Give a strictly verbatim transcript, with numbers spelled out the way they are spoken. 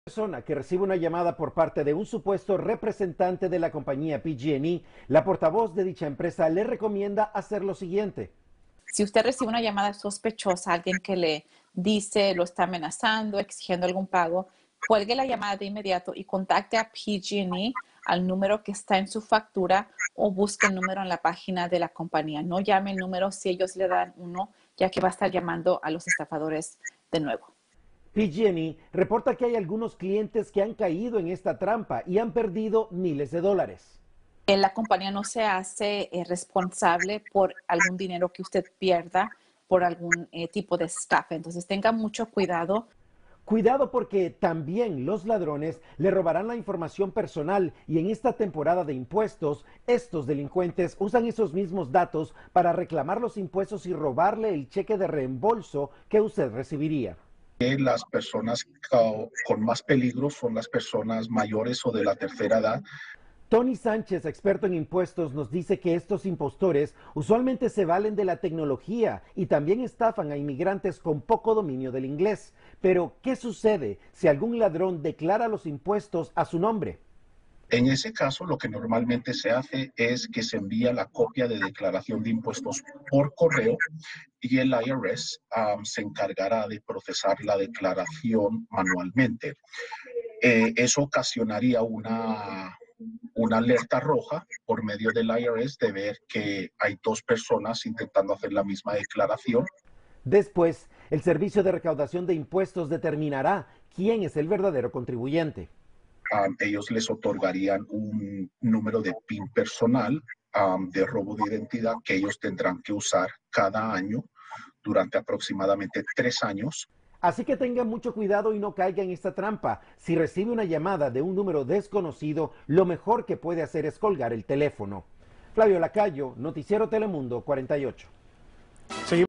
Persona que recibe una llamada por parte de un supuesto representante de la compañía P G and E, la portavoz de dicha empresa le recomienda hacer lo siguiente. Si usted recibe una llamada sospechosa, alguien que le dice, lo está amenazando, exigiendo algún pago, cuelgue la llamada de inmediato y contacte a P G and E al número que está en su factura o busque el número en la página de la compañía. No llame el número si ellos le dan uno, ya que va a estar llamando a los estafadores de nuevo. P G and E reporta que hay algunos clientes que han caído en esta trampa y han perdido miles de dólares. La compañía no se hace eh, responsable por algún dinero que usted pierda por algún eh, tipo de estafa. Entonces tenga mucho cuidado. Cuidado porque también los ladrones le robarán la información personal y en esta temporada de impuestos, estos delincuentes usan esos mismos datos para reclamar los impuestos y robarle el cheque de reembolso que usted recibiría. Las personas con más peligro son las personas mayores o de la tercera edad. Tony Sánchez, experto en impuestos, nos dice que estos impostores usualmente se valen de la tecnología y también estafan a inmigrantes con poco dominio del inglés. Pero, ¿qué sucede si algún ladrón declara los impuestos a su nombre? En ese caso, lo que normalmente se hace es que se envía la copia de declaración de impuestos por correo y el I R S um, se encargará de procesar la declaración manualmente. Eh, eso ocasionaría una, una alerta roja por medio del I R S de ver que hay dos personas intentando hacer la misma declaración. Después, el Servicio de Recaudación de Impuestos determinará quién es el verdadero contribuyente. Um, ellos les otorgarían un número de P I N personal um, de robo de identidad que ellos tendrán que usar cada año durante aproximadamente tres años. Así que tenga mucho cuidado y no caiga en esta trampa. Si recibe una llamada de un número desconocido, lo mejor que puede hacer es colgar el teléfono. Flavio Lacayo, Noticiero Telemundo cuarenta y ocho. Seguimos